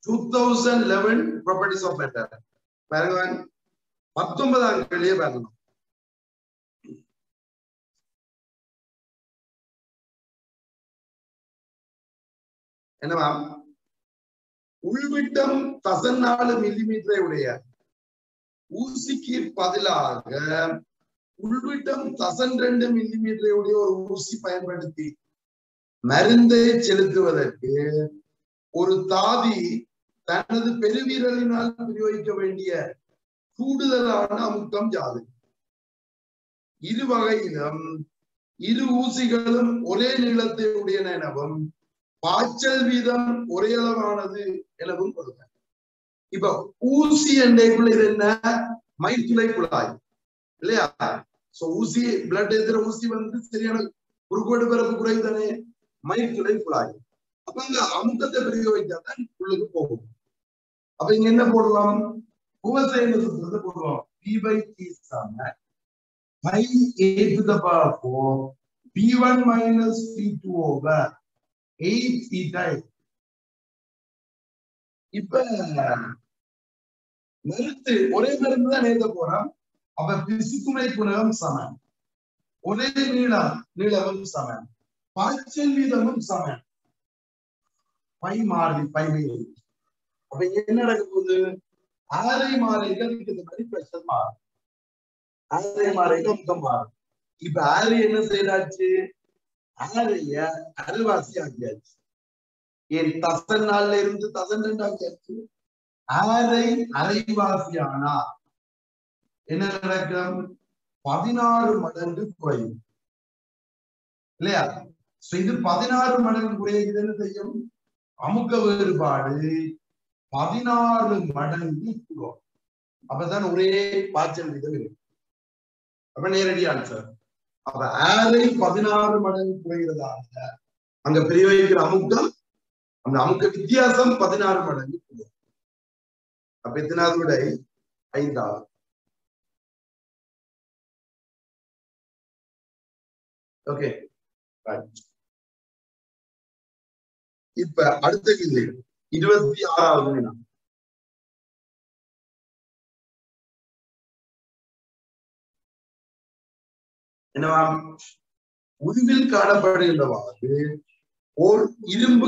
2011 properties of matter. பாருங்க 19ஆம் கேள்வியே பாருங்க. என்னவா? உள்விட்டம் 14 மில்லிமீட்டரை உடைய ஊசிக்கு பதிலாக உள்விட்டம் 12 மில்லிமீட்டரை உடைய ஒரு ஊசி பயன்படுத்தி மருந்தை செலுத்துவதற்கு ஒரு தாதி தனது பெருவிரலினால் பிரயோகிக்க வேண்டிய கூடுதலான அமுக்கம் யாது? இரு வகையிலும் இரு ஊசிகளும் ஒரே நீளத்தை உடையன எனவும் பாய்ச்சல் வீதம் ஒரே அளவானது எனவும் கொடுங்க. இப்ப ஊசி என்றைக்குள்ள இது என்ன? மயிர்துளை குழாய் இல்லையா? சோ ஊசி பிளட் ஏத்துற ஊசி வந்து சரியான குறுக்கோடு பிறப்பு குறைவு தானே, மயிர்துளை குழாய். அப்ப அங்க அமுக்கத்தை பிரயோகிச்சாதான் உள்ளுக்கு போகும். அப்ப இங்க என்ன போடலாம்? உபசேன சூத்திரத்தை போடுவோம். P/T சம pi a to the power 4 P1 minus P2 over 8 theta. இப்ப மருந்து ஒரே மருந்து தான் எழுத போறோம். அப்ப பிசுக்குமை குணகம் சமன், ஒரே நீளமும் சமன், பாய்ச்சல் வீதமும் சமன், பை மாறி பை. அப்ப என்ன நடக்க போகுது? ஆரை மாறிகள் இந்த மாதிரி பிரஷர் மாறும், ஆரை மாறிகள் முகம் மாறும். இப்ப ஆரை என்ன செய்யறாச்சு? ஆரைய அரைவாசி ஆக்கியாச்சு. ஏன் 14 இருந்து 12 ஆக்கியாச்சு. ஆரை அரைவாசி ஆனா என்ன நடக்கும்? 16 மடங்கு குறையும் இல்லையா? இது 16 மடங்கு குறையுதுன்னு செய்யும். அமுக்க வேறுபாடு 16 மடங்கு கூடும். அப்பதான் ஒரே பாய்ச்சல் வீதம் இருக்கு. அப்ப நேரடி ஆன்சர். அப்ப ஆரை 16 மடங்கு குறைகிறதாக அங்க பிரயோகிக்கிற அமுக்கம், அந்த அமுக்க வித்தியாசம் 16 மடங்கு கூடும். அப்ப எத்தனாவது விடை? 5வது. ஓகே, இப்ப அடுத்த கேள்வி 26வது வினா. என்னவா? உருவில் காணப்படுகின்றவாறு ஓர் இரும்பு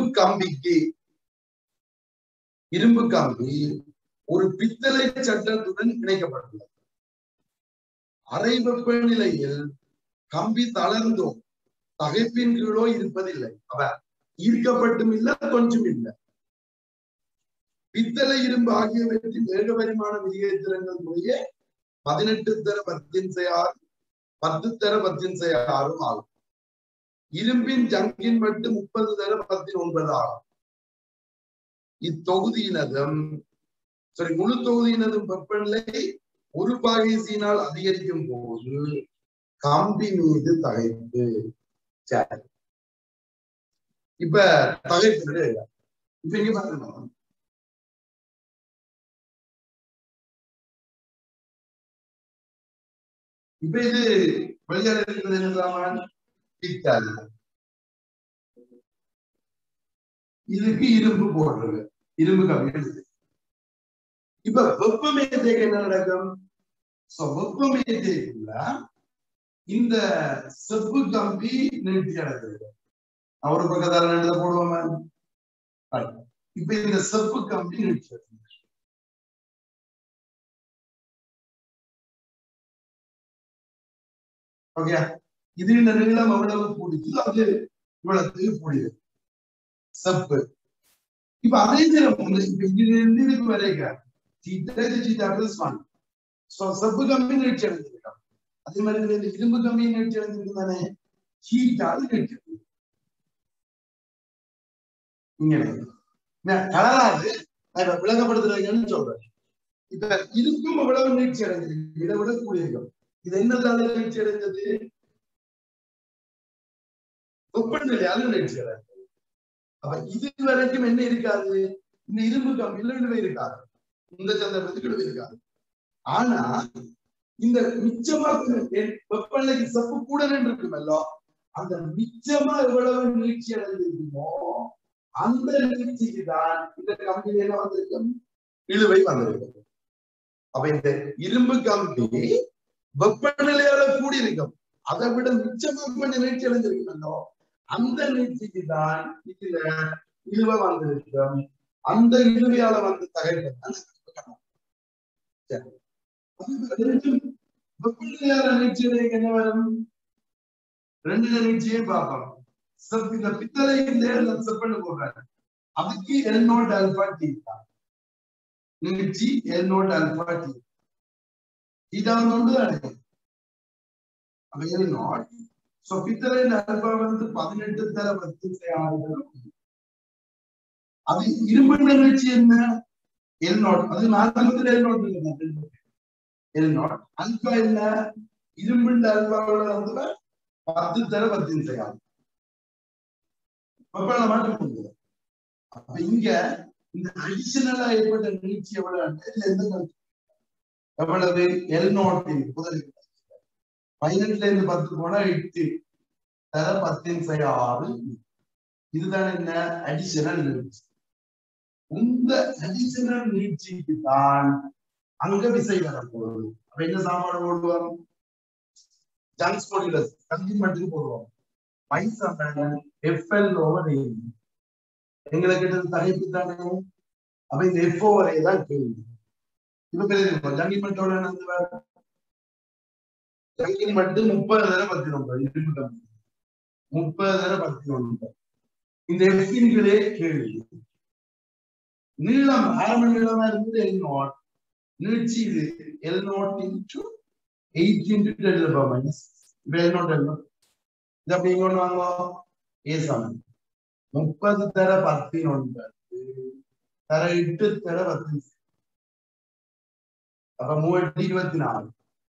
கம்பி ஒரு பித்தளை சட்டத்துடன் இணைக்கப்பட்டுள்ளது. அறை வெப்பநிலையில் கம்பி தளர்ந்தோ தகைப்பின் கீழோ இருப்பதில்லை. அவ ஈர்க்கப்பட்டும் இல்லை, கொஞ்சம் இல்லை. பித்தளை இரும்பு ஆகியவற்றின் வேக பரிமாண விகிதங்கள் முறையே 18 தர 10/6 10 தர 10/6 ஆகும். இரும்பின் ஜங்கின் மட்டும் 30 தர 19 ஆகும். இத்தொகுதியினதும் முழு தொகுதியினதும் வெப்பநிலை ஒரு பாகைசியினால் அதிகரிக்கும் போது கம்பி மீது தகைப்பு. சரி, இப்ப தகைப்பு இப்ப இங்க பாருங்க. இப்ப இது வெளியால இருக்கிறது என்னதான்? பித்தளை. இதுக்கு இரும்பு போடுறது, இரும்பு கம்பி. இப்ப வெப்பமேதைக்கு என்ன நடக்கும்? வெப்பமேதைக்குள்ள இந்த செப்பு கம்பி நீட்டி அடைக்கிறது. ஒரு பக்கத்தால எழுத போடுவோம். இப்ப இந்த செப்பு கம்பி நீட்டி ஓகே. இது இந்த நீளம் எவ்வளவு கூடிச்சு, அது இவ்வளவு கூடியது செப்பு. இப்ப அதே நேரம் இதுக்கு வரைக்கும் செப்பு கம்பி நீட்சி அடைஞ்சிருக்கான். அதே மாதிரி இந்த இரும்பு கம்பி நீட்சி அடைஞ்சிருக்கு தானே, ஹீட்டால் நீட்சி கலராது விளங்கப்படுத்துறீங்கன்னு சொல்றேன். இப்ப இரும்பும் எவ்வளவு நீட்சி அடைஞ்சிருக்கு, இதை விட கூடியிருக்கும். இது என்னதால நீட்சி அடைஞ்சது? வெப்பநிலையால நீட்சி அடைஞ்சது. அப்ப இது வரைக்கும் என்ன இருக்காது? இந்த இரும்பு கம்பியில விடுவை இருக்காது, இந்த சந்தர்ப்பத்துக்கு விடுவை இருக்காது. ஆனா இந்த மிச்சமா வெப்பநிலைக்கு செப்பு கூட இருக்குமல்லோ, அந்த மிச்சமா எவ்வளவு நீட்சி அடைஞ்சிருக்குமோ அந்த நீட்சிக்கு தான் இந்த கம்பியில என்ன வந்திருக்கும், இழுவை வந்திருக்கும். அப்ப இந்த இரும்பு கம்பி வெப்பநிலையால கூடி இருக்கும், அதை விட மிச்சமாக கொஞ்சம் நீட்சி அடைஞ்சிருக்கணும். அந்த நீட்சிக்கு தான் இதுல இழுவை வந்திருக்கும். அந்த இழுவையால வந்து தகைப்பதான் வெப்பநிலையால நீட்சியில என்ன வரும், ரெண்டு நீட்சியும் பார்ப்போம். இந்த பித்தளை செப்பன்னு போடுறாங்க, அதுக்கு L0 ஆல்பா டி தான் நீட்சி. L0 ஆல்பா டி இதான் ஒன்றுதானே. அப்ப L0 சோ பித்தளை ஆல்பா வந்து 18 தர 10 அது இரும்பு நீட்சி என்ன L0, அது 40 L0 L0 ஆல்பா என்ன, இரும்பு ஆல்பாவோட வந்து 10 தர 10 மாற்றம். அப்ப இங்க இந்த அடிஷனலா ஏற்பட்ட நீட்சி எவ்வளவு, L0 முதலில் 18 இருந்து 10 போனா 8 தர 10 இதுதான் என்ன அடிஷனல் நீட்சி. இந்த அடிஷனல் நீட்சிக்கு தான் அங்க விசை வரப்போகுது. அப்ப என்ன சாப்பாடு போடுவோம், ஜங்ஸ் மாடுலஸ் கண்டிமெண்ட்டுக்கு போடுவோம். எங்களுக்கு தகைப்பு தானே. அப்ப இந்த FO வரையதான் கேள்வி. இப்ப தெரியும் ஜங்கிமெண்டோட ஜங்கிமெண்ட் 30 தர 19 30 தர 19. இந்த எஃப்களே கேள்வி. நீளம் ஆரம்ப நீளமா இருந்தது L0, நீட்சி இது L0 into 8 into 10 to the power minus. இப்ப L0 இது அப்படி இங்க வாங்க, A சமம் 30 தர 19 தர 8 தர 10. அப்ப 324.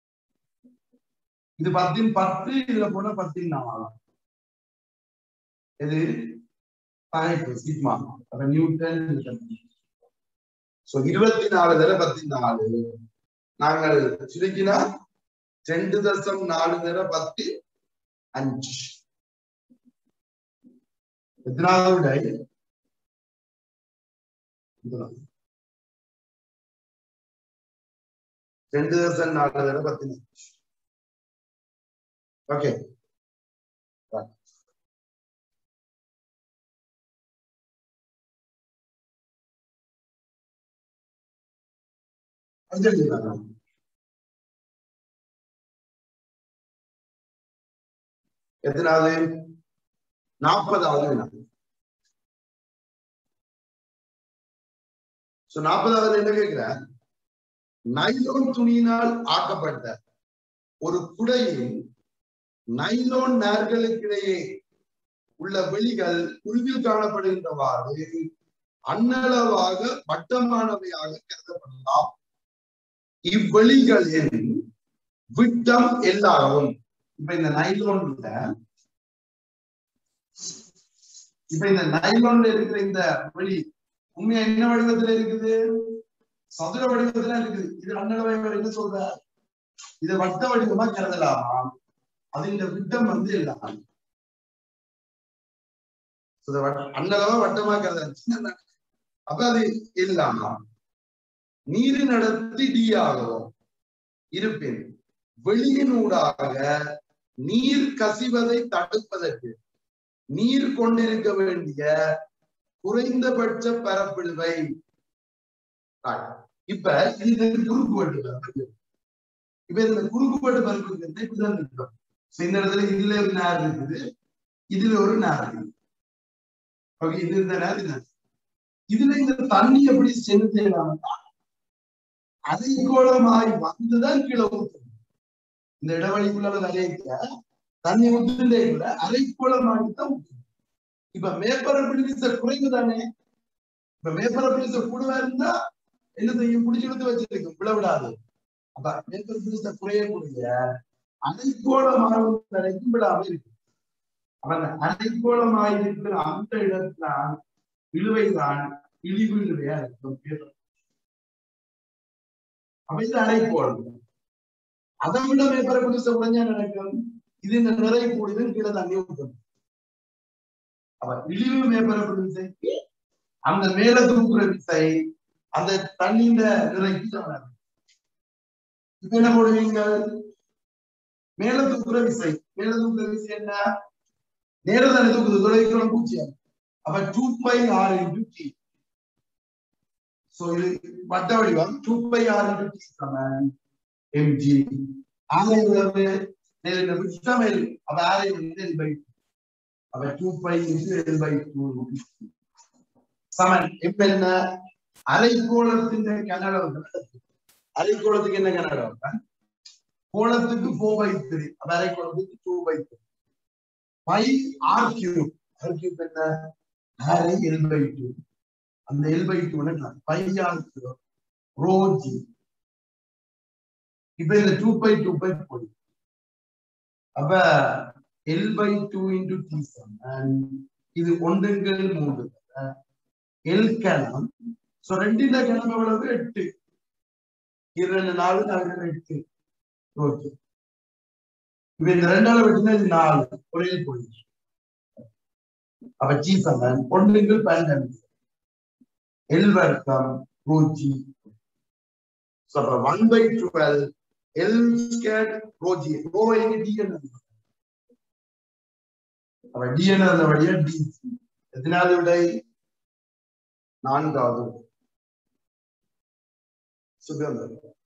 இது 10 இதுல போனா 14. இது சிக்மா. அப்ப நியூட்டன். சோ 24 தர 14 நாங்கள் சுருக்கினா 2.4 தர 10 5. எத்தனாவது விடை, 2.4 தர 10. ஓகே, எத்தனாவது, 40வது வினா. 40வது என்ன கேட்கிற, நைலோன் துணியினால் ஆக்கப்பட்ட ஒரு குடையின் நைலோன் நார்களுக்கிடையே உள்ள வெளிகள் குழுவில் காணப்படுகின்றவாறு அன்னளவாக வட்டமானவையாக கருதப்படலாம். இவ்வெளிகளின் விட்டம் எல்லாரும் இப்ப இந்த நைலோன்ல இருக்கிற இந்த வெளி உண்மையா என்ன வடிவத்துல இருக்குது, சதுர வடிவத்துல இருக்குது. இது அன்னளவை என்ன சொல்ற, இது வட்ட வடிவமா கருதலாமா, அது விட்டம் வந்து எல்லாம் அன்னளவா வட்டமா கருத. அப்ப அது இல்லாம நீரின் அடர்த்தி D ஆகவும் இருப்பின் வெளியினூடாக நீர் கசிவதை தடுப்பதற்கு நீர் கொண்டிருக்க வேண்டிய குறைந்தபட்ச பரப்பிடுவை. இப்ப இது குறுக்குவெட்டு பரப்பு. இப்ப இந்த குறுக்குவெட்டு பரப்பு இந்த இடத்துல இதுல ஒரு நேர் இருக்குது, இதுல ஒரு நேர் இருக்குது. இது இந்த நேர். இதுல இந்த தண்ணி எப்படி செலுத்தலாம், அரைக்கோளமாய் வந்துதான் கீழே ஊற்றும். இந்த இடைவெளிக்குள்ள வரைய தண்ணி ஊற்றுலே கூட அரைக்கோளமாகித்தான் ஊற்றும். இப்ப மேற்பரப்பு குறைவு தானே. இப்ப மேற்பரப்பு கூடவா இருந்தா என்ன செய்யும், பிடிச்சு எடுத்து வச்சிருக்கும், விழவிடாது. அப்ப மேற்பரப்பு குறையக்கூடிய அரைக்கோளமாக வரைக்கும் விடாம இருக்கு. அப்ப அந்த அரைக்கோளமாக இருக்கிற அந்த இடத்துல இழுவைதான் இழிவு இழுவையா இருக்கும். அப்ப இது அரைக்கோளம். அதை விட மேற்பரப்பு உடஞ்சா நடக்கும், இது இந்த நிறை கூடியதும் கீழே தண்ணி ஊற்றும். அப்ப இழிவு மேற்பரப்பு விசைக்கு அந்த மேல தூக்குற விசை அந்த தண்ணியின் நிறைக்கு சமம். இப்ப என்ன போடுவீங்க? மேல தூக்குற விசை என்ன? நேரத்தானே தூக்குது, தொலைதூரம் பூஜ்ஜியம். அப்ப 2πr into t. So இது வட்ட வடிவம் 2πr into t சமம் mg. ஆலை உழவு நேரில் விட்டமேல் அப்ப ஆலை L/2. அப்ப 2π into L/2 சமன். இப்ப என்ன? அரைக்கோளத்தின் கனளவு. அரைக்கோளத்துக்கு என்ன கனளவு? கோளத்துக்கு 4/3. அப்ப அரைக்கோளத்துக்கு 2/3. Pi r cube. r cube என்ன? அரை L/2. அந்த L/2 என்ன? Pi r cube rho g. இப்ப இந்த 2π போடு. அப்ப L/2 into t சமம். இது 1/3. L கணம். சோ 2 கணம் எவ்வளவு? 8. 2 4 8. ஓகே. இப்ப இந்த 2ஆல வெட்டினா இது 4. ஒரே போயிடுச்சு. அப்ப g சமம் 1/12 L வர்க்கம் rho g. சோ அப்ப 1/12 L squared rho g. rho எங்க? d என்ன? அப்ப d என்ன வழியா d. எத்தனாவது விடை? 4வது. சுகந்தர்.